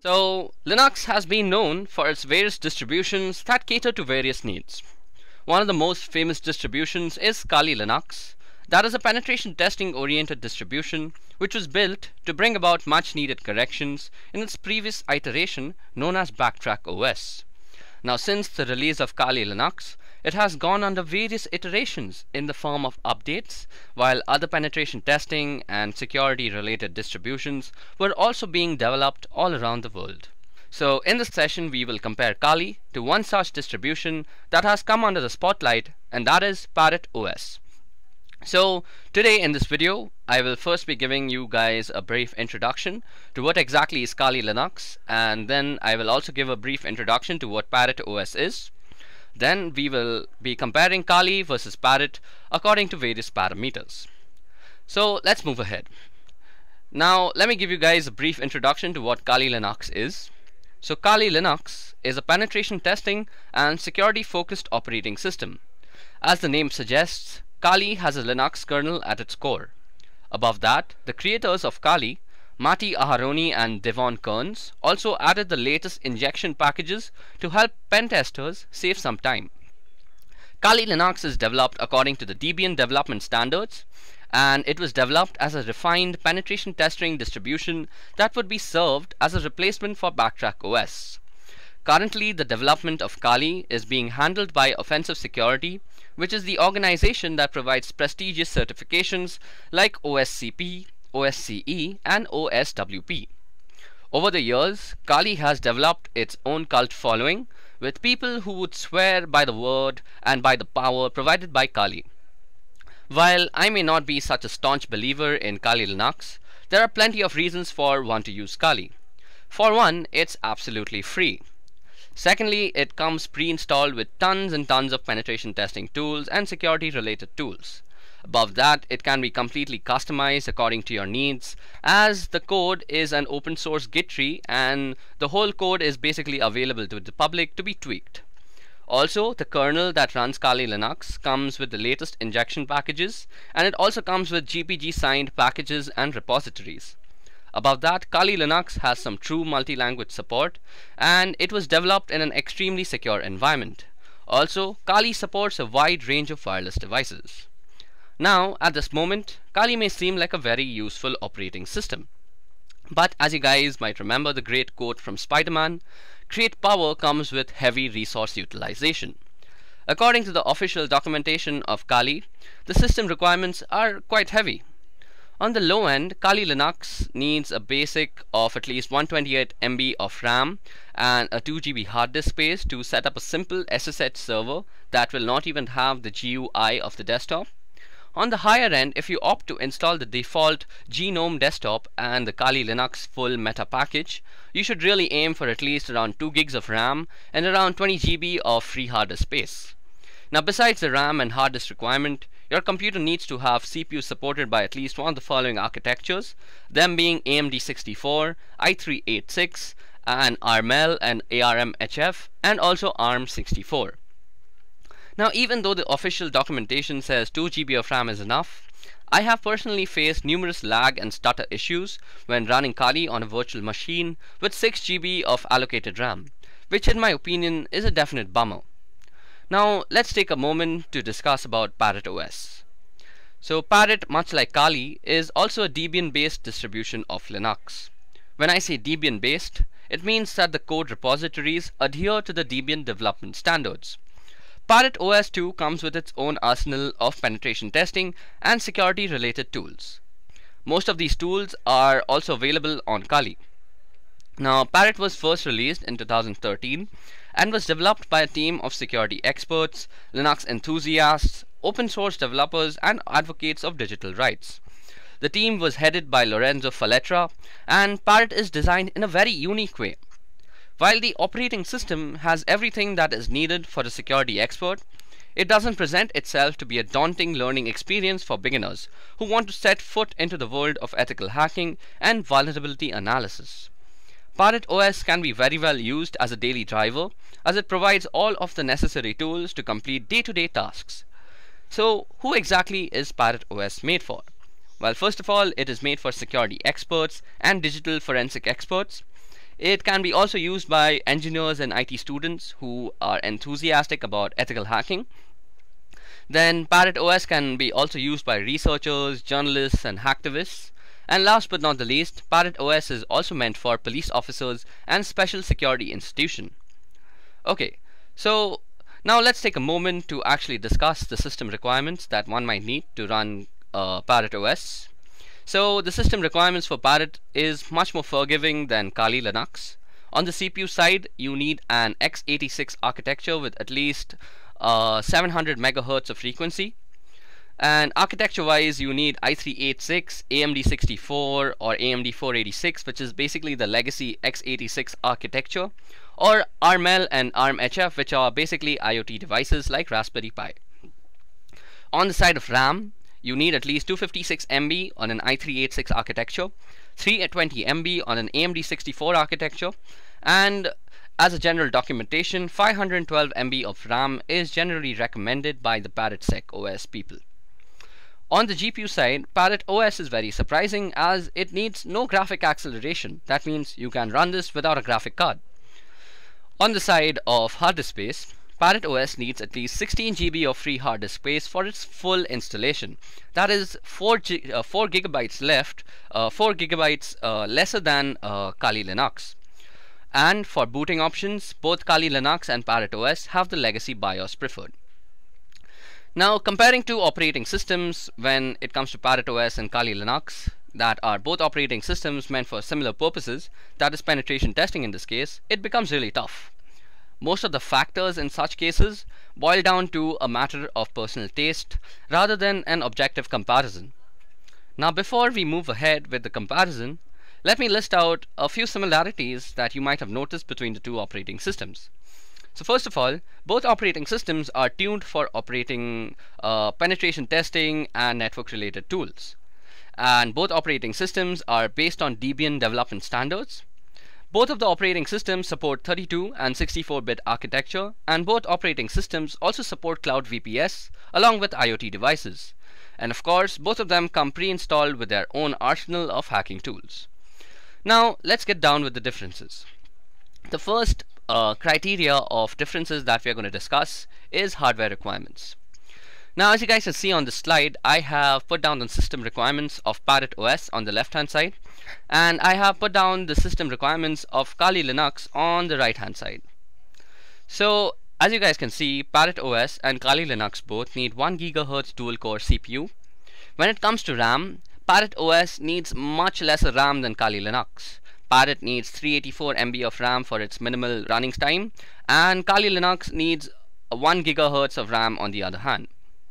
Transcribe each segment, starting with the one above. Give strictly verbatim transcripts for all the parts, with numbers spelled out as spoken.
So, Linux has been known for its various distributions that cater to various needs. One of the most famous distributions is Kali Linux. That is a penetration testing oriented distribution which was built to bring about much needed corrections in its previous iteration known as Backtrack O S. Now, since the release of Kali Linux, it has gone under various iterations in the form of updates, while other penetration testing and security related distributions were also being developed all around the world. So in this session we will compare Kali to one such distribution that has come under the spotlight, and that is Parrot O S. So today in this video I will first be giving you guys a brief introduction to what exactly is Kali Linux, and then I will also give a brief introduction to what Parrot O S is. Then we will be comparing Kali versus Parrot according to various parameters. So let's move ahead. Now let me give you guys a brief introduction to what Kali Linux is. So Kali Linux is a penetration testing and security focused operating system. As the name suggests, Kali has a Linux kernel at its core. Above that, the creators of Kali, Matti Aharoni and Devon Kearns, also added the latest injection packages to help pen testers save some time. Kali Linux is developed according to the Debian development standards, and it was developed as a refined penetration testing distribution that would be served as a replacement for Backtrack O S. Currently, the development of Kali is being handled by Offensive Security, which is the organization that provides prestigious certifications like O S C P, O S C E and O S W P. Over the years, Kali has developed its own cult following, with people who would swear by the word and by the power provided by Kali. While I may not be such a staunch believer in Kali Linux, there are plenty of reasons for one to use Kali. For one, it's absolutely free. Secondly, it comes pre-installed with tons and tons of penetration testing tools and security related tools. Above that, it can be completely customized according to your needs, as the code is an open source Git tree and the whole code is basically available to the public to be tweaked. Also, the kernel that runs Kali Linux comes with the latest injection packages, and it also comes with G P G signed packages and repositories. Above that, Kali Linux has some true multi-language support, and it was developed in an extremely secure environment. Also, Kali supports a wide range of wireless devices. Now, at this moment, Kali may seem like a very useful operating system. But as you guys might remember the great quote from Spider-Man, great power comes with heavy resource utilization. According to the official documentation of Kali, the system requirements are quite heavy. On the low end, Kali Linux needs a basic of at least one hundred twenty-eight megabytes of RAM and a two gigabyte hard disk space to set up a simple S S H server that will not even have the G U I of the desktop. On the higher end, if you opt to install the default GNOME desktop and the Kali Linux full meta package, you should really aim for at least around two gigs of RAM and around twenty gigabytes of free hard disk space. Now, besides the RAM and hard disk requirement, your computer needs to have C P U supported by at least one of the following architectures, them being A M D sixty-four, i three eighty-six, and ARMEL and A R M H F, and also ARM sixty-four. Now, even though the official documentation says two gigabytes of RAM is enough, I have personally faced numerous lag and stutter issues when running Kali on a virtual machine with six gigabytes of allocated RAM, which in my opinion is a definite bummer. Now, let's take a moment to discuss about Parrot O S. So Parrot, much like Kali, is also a Debian based distribution of Linux. When I say Debian based, it means that the code repositories adhere to the Debian development standards. Parrot O S too comes with its own arsenal of penetration testing and security related tools. Most of these tools are also available on Kali. Now, Parrot was first released in two thousand thirteen and was developed by a team of security experts, Linux enthusiasts, open source developers and advocates of digital rights. The team was headed by Lorenzo Falletra, and Parrot is designed in a very unique way. While the operating system has everything that is needed for a security expert, it doesn't present itself to be a daunting learning experience for beginners who want to set foot into the world of ethical hacking and vulnerability analysis. Parrot O S can be very well used as a daily driver, as it provides all of the necessary tools to complete day-to-day tasks. So, who exactly is Parrot O S made for? Well, first of all, it is made for security experts and digital forensic experts. It can be also used by engineers and I T students who are enthusiastic about ethical hacking. Then Parrot O S can be also used by researchers, journalists, and hacktivists. And last but not the least, Parrot O S is also meant for police officers and special security institutions. Okay, so now let's take a moment to actually discuss the system requirements that one might need to run uh, Parrot O S. So the system requirements for Parrot is much more forgiving than Kali Linux. On the C P U side, you need an x eighty-six architecture with at least uh, seven hundred megahertz of frequency. And architecture wise, you need i three eighty-six, A M D sixty-four, or A M D four eighty-six, which is basically the legacy x eighty-six architecture, or ARML and ARMHF, which are basically IoT devices like Raspberry Pi. On the side of RAM, you need at least two hundred fifty-six megabytes on an i three eighty-six architecture, three hundred twenty megabytes on an A M D sixty-four architecture, and as a general documentation, five hundred twelve megabytes of RAM is generally recommended by the ParrotSec O S people. On the G P U side, Parrot O S is very surprising as it needs no graphic acceleration. That means you can run this without a graphic card. On the side of hard disk space, Parrot O S needs at least sixteen gigabytes of free hard disk space for its full installation. That is four, G uh, four gigabytes left, uh, four gigabytes uh, lesser than uh, Kali Linux. And for booting options, both Kali Linux and Parrot O S have the legacy BIOS preferred. Now, comparing two operating systems when it comes to Parrot O S and Kali Linux, that are both operating systems meant for similar purposes, that is penetration testing in this case, it becomes really tough. Most of the factors in such cases boil down to a matter of personal taste rather than an objective comparison. Now, before we move ahead with the comparison, let me list out a few similarities that you might have noticed between the two operating systems. So first of all, both operating systems are tuned for operating uh, penetration testing and network related tools. And both operating systems are based on Debian development standards. Both of the operating systems support thirty-two and sixty-four bit architecture, and both operating systems also support cloud V P S along with IoT devices. And of course, both of them come pre-installed with their own arsenal of hacking tools. Now, let's get down with the differences. The first uh, criteria of differences that we are going to discuss is hardware requirements. Now, as you guys can see on the slide, I have put down the system requirements of Parrot O S on the left hand side, and I have put down the system requirements of Kali Linux on the right hand side. So, as you guys can see, Parrot O S and Kali Linux both need one gigahertz dual core C P U. When it comes to RAM, Parrot O S needs much lesser RAM than Kali Linux. Parrot needs three hundred eighty-four megabytes of RAM for its minimal running time, and Kali Linux needs one gigahertz of RAM on the other hand.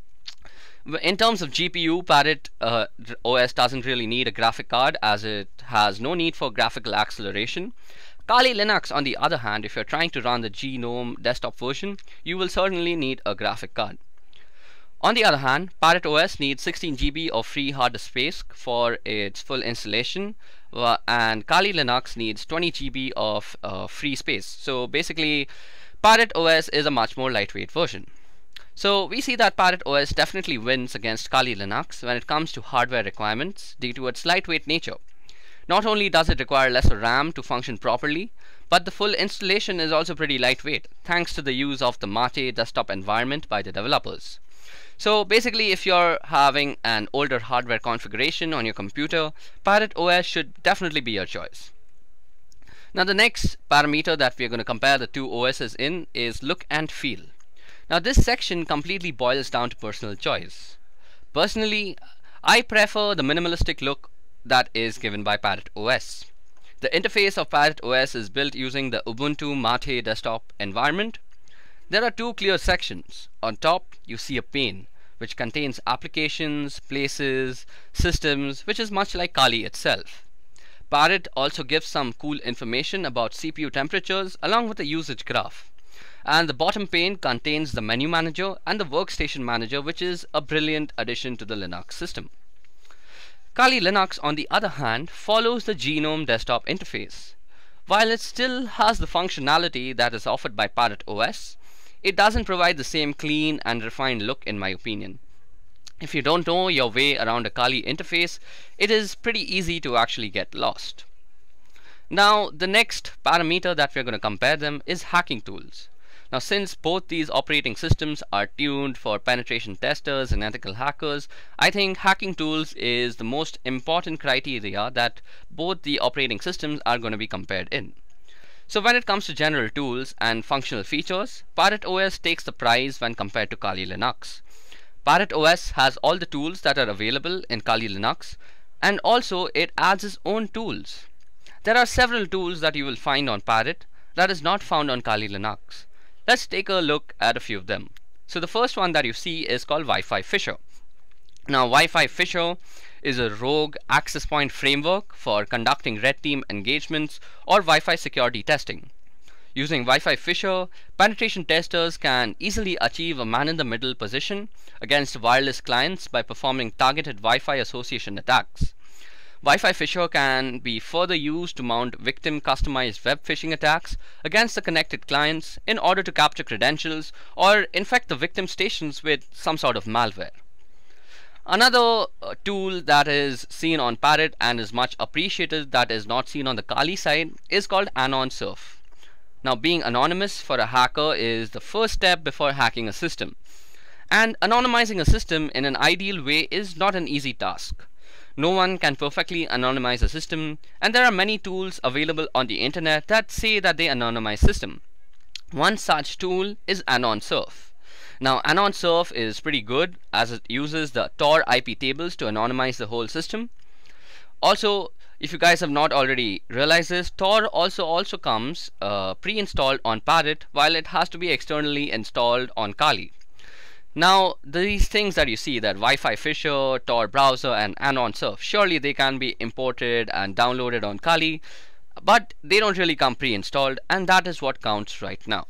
In terms of G P U, Parrot uh, O S doesn't really need a graphic card as it has no need for graphical acceleration. Kali Linux, on the other hand, if you're trying to run the GNOME desktop version, you will certainly need a graphic card. On the other hand, Parrot O S needs sixteen gigabytes of free hard disk space for its full installation, uh, and Kali Linux needs twenty gigabytes of uh, free space. So basically, Parrot O S is a much more lightweight version. So we see that Parrot O S definitely wins against Kali Linux when it comes to hardware requirements due to its lightweight nature. Not only does it require lesser RAM to function properly, but the full installation is also pretty lightweight thanks to the use of the Mate desktop environment by the developers. So basically, if you're having an older hardware configuration on your computer, Parrot O S should definitely be your choice. Now the next parameter that we're going to compare the two O Ss in is look and feel. Now this section completely boils down to personal choice. Personally, I prefer the minimalistic look that is given by Parrot O S. The interface of Parrot O S is built using the Ubuntu Mate desktop environment. There are two clear sections. On top, you see a pane which contains applications, places, systems, which is much like Kali itself. Parrot also gives some cool information about C P U temperatures along with a usage graph. And the bottom pane contains the menu manager and the workstation manager, which is a brilliant addition to the Linux system. Kali Linux, on the other hand, follows the GNOME desktop interface. While it still has the functionality that is offered by Parrot O S, it doesn't provide the same clean and refined look in my opinion. If you don't know your way around a Kali interface, it is pretty easy to actually get lost. Now, the next parameter that we're going to compare them is hacking tools. Now, since both these operating systems are tuned for penetration testers and ethical hackers, I think hacking tools is the most important criteria that both the operating systems are going to be compared in. So when it comes to general tools and functional features, Parrot O S takes the prize when compared to Kali Linux. Parrot O S has all the tools that are available in Kali Linux, and also it adds its own tools. There are several tools that you will find on Parrot that is not found on Kali Linux. Let's take a look at a few of them. So the first one that you see is called Wi-Fi Fisher. Now, Wi-Fi Fisher is a rogue access point framework for conducting red team engagements or Wi-Fi security testing. Using Wi-Fi Fisher, penetration testers can easily achieve a man-in-the-middle position against wireless clients by performing targeted Wi-Fi association attacks. Wi-Fi Fisher can be further used to mount victim customized web phishing attacks against the connected clients in order to capture credentials or infect the victim stations with some sort of malware. Another uh, tool that is seen on Parrot and is much appreciated that is not seen on the Kali side is called Anon Surf. Now, being anonymous for a hacker is the first step before hacking a system. And anonymizing a system in an ideal way is not an easy task. No one can perfectly anonymize a system, and there are many tools available on the internet that say that they anonymize system. One such tool is Anon Surf. Now, Anon Surf is pretty good as it uses the Tor I P tables to anonymize the whole system. Also, if you guys have not already realized this, Tor also also comes uh, pre-installed on Parrot, while it has to be externally installed on Kali. Now, these things that you see, that Wi-Fi Fisher, Tor browser, and Anon Surf, surely they can be imported and downloaded on Kali, but they don't really come pre-installed, and that is what counts right now.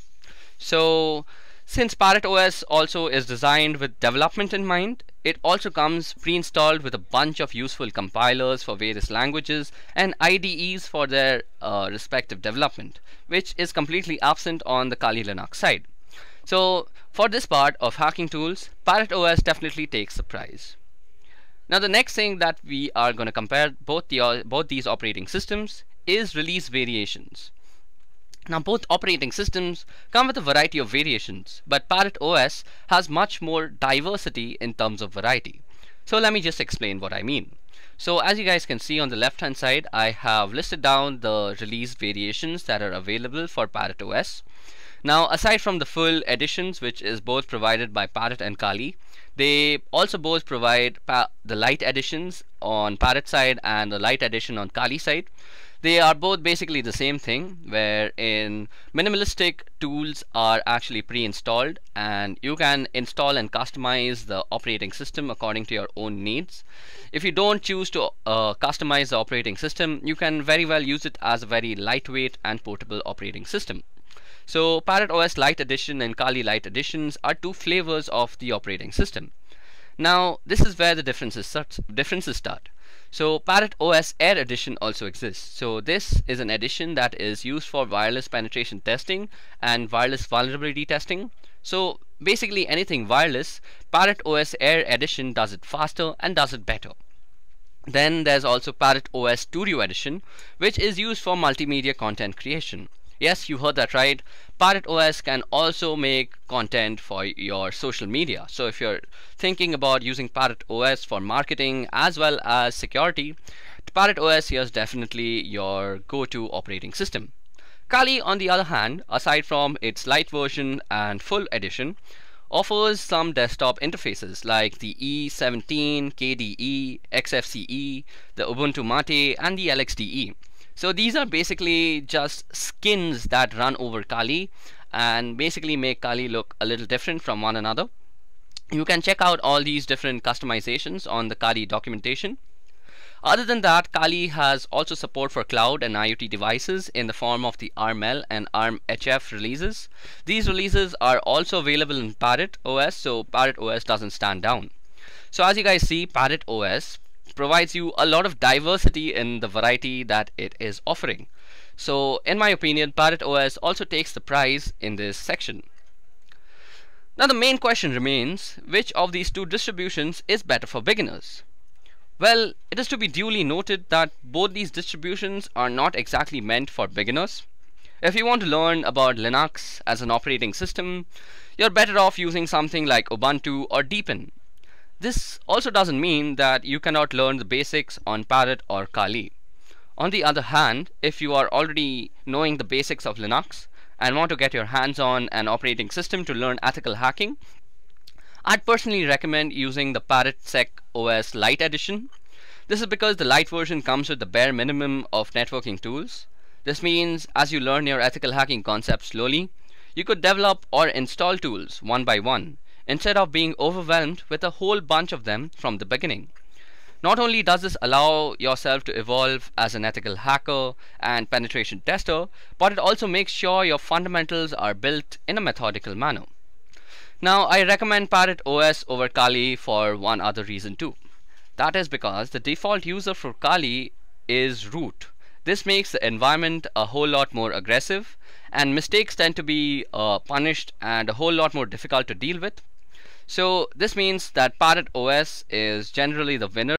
So, since Parrot O S also is designed with development in mind, it also comes pre-installed with a bunch of useful compilers for various languages and I D Es for their uh, respective development, which is completely absent on the Kali Linux side. So, for this part of hacking tools, Parrot O S definitely takes the prize. Now, the next thing that we are going to compare both the uh, both these operating systems is release variations. Now, both operating systems come with a variety of variations, but Parrot O S has much more diversity in terms of variety. So let me just explain what I mean. So as you guys can see on the left hand side, I have listed down the release variations that are available for Parrot O S. Now, aside from the full editions, which is both provided by Parrot and Kali, they also both provide the light editions on Parrot side and the light edition on Kali side. They are both basically the same thing, wherein minimalistic tools are actually pre-installed and you can install and customize the operating system according to your own needs. If you don't choose to uh, customize the operating system, you can very well use it as a very lightweight and portable operating system. So Parrot O S Lite Edition and Kali Lite Editions are two flavors of the operating system. Now, this is where the differences start. Differences start. So Parrot O S Air Edition also exists. So this is an edition that is used for wireless penetration testing and wireless vulnerability testing. So basically anything wireless, Parrot O S Air Edition does it faster and does it better. Then there's also Parrot O S Studio Edition, which is used for multimedia content creation. Yes, you heard that right. Parrot O S can also make content for your social media. So if you're thinking about using Parrot O S for marketing as well as security, Parrot O S is definitely your go-to operating system. Kali, on the other hand, aside from its light version and full edition, offers some desktop interfaces like the E seventeen, K D E, X F C E, the Ubuntu Mate, and the L X D E. So these are basically just skins that run over Kali and basically make Kali look a little different from one another. You can check out all these different customizations on the Kali documentation. Other than that, Kali has also support for cloud and IoT devices in the form of the ARM-L and ARM-H F releases. These releases are also available in Parrot O S, so Parrot O S doesn't stand down. So as you guys see, Parrot O S provides you a lot of diversity in the variety that it is offering. So in my opinion, Parrot O S also takes the prize in this section. Now the main question remains, which of these two distributions is better for beginners? Well, it is to be duly noted that both these distributions are not exactly meant for beginners. If you want to learn about Linux as an operating system, you're better off using something like Ubuntu or Deepin. This also doesn't mean that you cannot learn the basics on Parrot or Kali. On the other hand, if you are already knowing the basics of Linux and want to get your hands on an operating system to learn ethical hacking, I'd personally recommend using the Parrot Sec O S Lite edition. This is because the Lite version comes with the bare minimum of networking tools. This means as you learn your ethical hacking concepts slowly, you could develop or install tools one by one, instead of being overwhelmed with a whole bunch of them from the beginning. Not only does this allow yourself to evolve as an ethical hacker and penetration tester, but it also makes sure your fundamentals are built in a methodical manner. Now, I recommend Parrot O S over Kali for one other reason too. That is because the default user for Kali is root. This makes the environment a whole lot more aggressive, and mistakes tend to be uh, punished and a whole lot more difficult to deal with. So this means that Parrot O S is generally the winner